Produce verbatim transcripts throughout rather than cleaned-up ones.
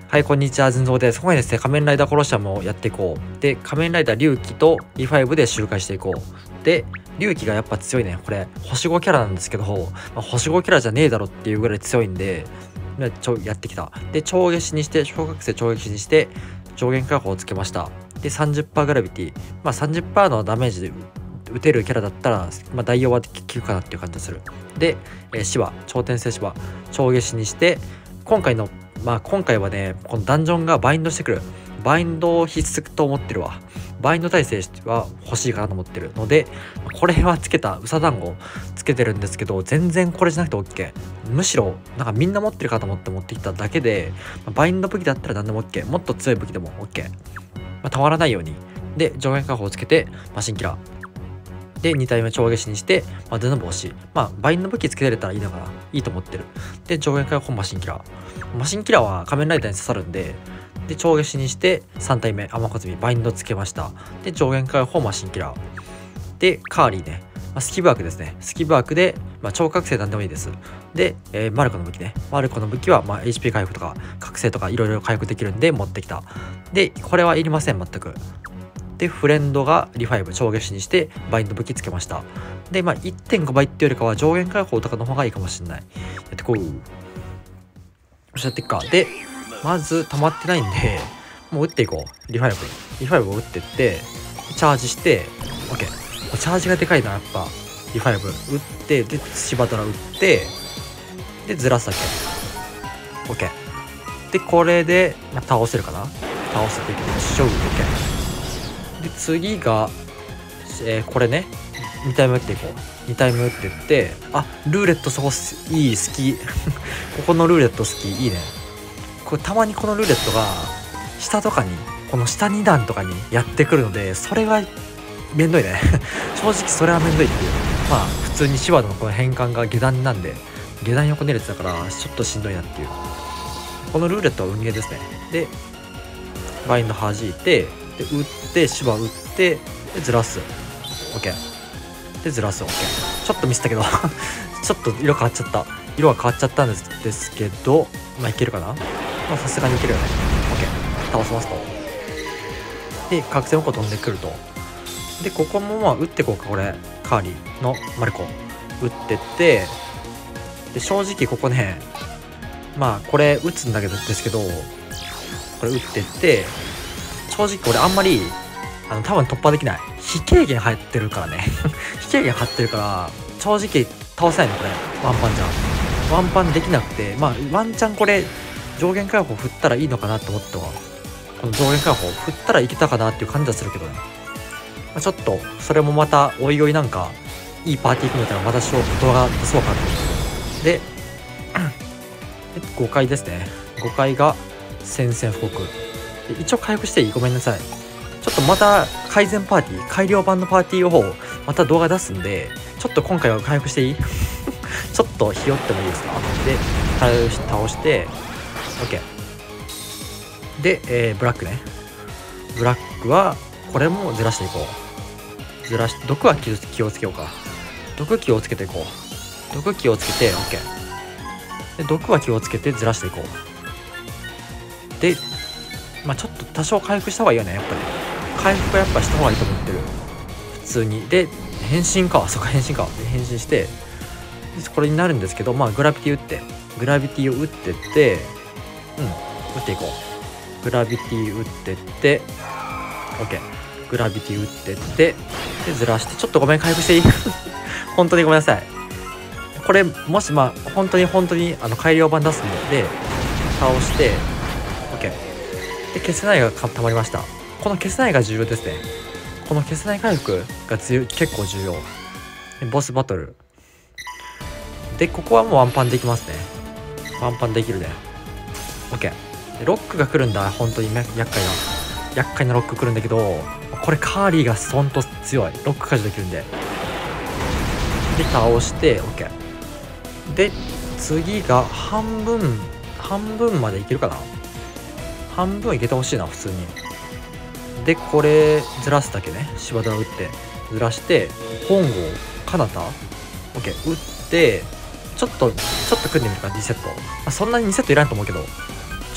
はい、こんにちは、ずんぞうです。今回ですね、仮面ライダーコロシアムをやっていこう。で、仮面ライダー龍騎と イーファイブ で周回していこう。で、龍騎がやっぱ強いね。これ、星ごキャラなんですけど、まあ、星ごキャラじゃねえだろっていうぐらい強いんで、ちょやってきた。で、超消しにして、小学生超消しにして、上限解放をつけました。で、さんじゅっパーセント グラビティ。まあ、さんじゅっパーセント のダメージで打てるキャラだったら、まあ、代用は効くかなっていう感じがする。で、えー、芝、超転生芝、超消しにして、今回のまあ今回はね、このダンジョンがバインドしてくる。バインドを必須と思ってるわ。バインド耐性は欲しいかなと思ってるので、これはつけた、うさ団子つけてるんですけど、全然これじゃなくて OK。むしろ、なんかみんな持ってるかと思って持ってきただけで、バインド武器だったら何でも OK。もっと強い武器でも OK。まあ、たまらないように。で、上限確保をつけて、マシンキラー。で、に体目超消しにして、まあ、頭の帽子。まあ、バインド武器つけれたらいいのかな。いいと思ってる。で、上限解放マシンキラー。マシンキラーは仮面ライダーに刺さるんで、で、超消しにして、さん体目、雨小摘み、バインドつけました。で、上限解放マシンキラー。で、カーリーね。まあ、スキブワークですね。スキブワークで、まあ、超覚醒なんでもいいです。で、えー、マルコの武器ね。マルコの武器は、まあ、エイチピー 回復とか、覚醒とかいろいろ回復できるんで持ってきた。で、これはいりません、全く。で、フレンドがリファイブ超消しにしてバインド武器つけました。で、まあ いってんご 倍っていうよりかは上限解放とかの方がいいかもしれない。やってこう。よし、やっていくか。で、まず溜まってないんで、もう打っていこう。リファイブ。リファイブを打ってって、チャージして、OK。チャージがでかいな、やっぱ。リファイブ打って、で、芝ドラ打って、で、ずらすだけ。OK。で、これで、まあ、倒せるかな倒せていける。勝負 OK。で次が、えー、これねに体目打っていこう。に体目打ってって、あ、ルーレットそこいい、好きここのルーレット好き、いいね。これたまにこのルーレットが下とかに、この下に段とかにやってくるので、それがめんどいね正直それはめんどいっていう。まあ普通にシワのこの変換が下段なんで、下段横寝れてたからちょっとしんどいなっていう。このルーレットは運ゲーですね。でバインド弾いて、で打って芝打ってでずらす OK でずらす OK。 ちょっとミスったけどちょっと色変わっちゃった色が変わっちゃったんですですけど、まあいけるかな。まあさすがにいけるよね。 OK 倒せますと。で覚醒矛飛んでくると。でここもまあ打ってこうか。これカーリーのマルコ打ってって、で正直ここね、まあこれ打つんだけどですけど、これ打ってって正直これあんまりあの多分突破できない。非軽減入ってるからね非軽減張ってるから正直倒せないのこれ。ワンパンじゃんワンパンできなくて、まあワンチャンこれ上限解放振ったらいいのかなと思っては、この上限解放振ったらいけたかなっていう感じはするけどね。まあ、ちょっとそれもまたおいおいなんかいいパーティー組めたらまたしょ動画出そうかなと思ってでごかいですね。ごかいが宣戦布告。一応回復していい？ごめんなさい。ちょっとまた改善パーティー、改良版のパーティーをまた動画出すんで、ちょっと今回は回復していいちょっとひよってもいいですか。で、倒して、OK。で、えー、ブラックね。ブラックは、これもずらしていこう。ずらして、毒は気をつけようか。毒気をつけていこう。毒気をつけて、OK。で、毒は気をつけてずらしていこう。で、まあちょっと多少回復した方がいいよね、やっぱり。回復はやっぱした方がいいと思ってる。普通に。で、変身か。そっか、変身か。で変身して、これになるんですけど、まあグラビティ打って、グラビティを打ってって、うん、打っていこう。グラビティ打ってって、OK。グラビティ打ってって、で、ずらして、ちょっとごめん、回復していい本当にごめんなさい。これ、もし、まあ、本当に本当に、あの、改良版出すので、倒して、OK。で、消せないがたまりました。この消せないが重要ですね。この消せない回復が強い、結構重要。でボスバトル。で、ここはもうワンパンできますね。ワンパンできるね。OK。でロックが来るんだ。本当に厄介な。厄介なロック来るんだけど、これカーリーがほんと強い。ロック解除できるんで。で、倒して、OK。で、次が半分、半分までいけるかな。半分いけてほしいな、普通に。で、これずらすだけね。芝田を打ってずらして、本郷かなた OK 打って、ちょっとちょっと組んでみるか。リセット、まあ、そんなにリセットいらんと思うけど、ち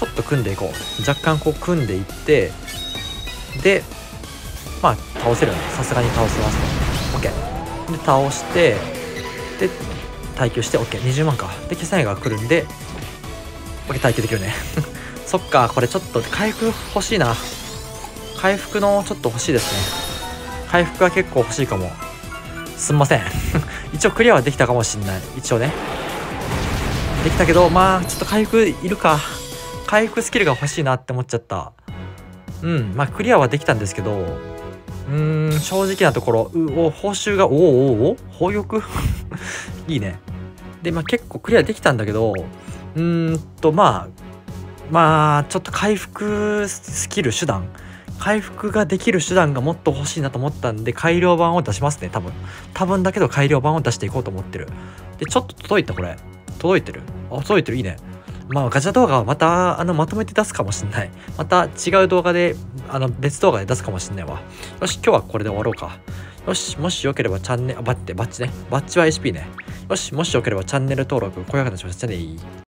ちょっと組んでいこう。若干こう組んでいって、でまあ倒せるよね。さすがに倒せますね。 OK で倒して、で耐久して OK。 にじゅうまんか。で決済が来るんで OK 耐久できるねそっか、これちょっと回復欲しいな。回復のちょっと欲しいですね。回復が結構欲しいかも。すんません一応クリアはできたかもしんない。一応ねできたけど、まあちょっと回復いるか。回復スキルが欲しいなって思っちゃった。うんまあクリアはできたんですけど、うーん正直なところ、うお報酬がおおおお宝玉いいね。でまあ結構クリアできたんだけど、うーんとまあまあちょっと回復スキル手段回復ができる手段がもっと欲しいなと思ったんで、改良版を出しますね。多分多分だけど改良版を出していこうと思ってる。でちょっと届いた。これ届いてる。あ届いてる。いいね。まあガチャ動画はまたあのまとめて出すかもしんない。また違う動画であの別動画で出すかもしんないわ。よし今日はこれで終わろうか。よしもしよければチャンネルあバッてバッチねバッチは エイチピー ね。よしもしよければチャンネル登録高評価のします。じゃあねー。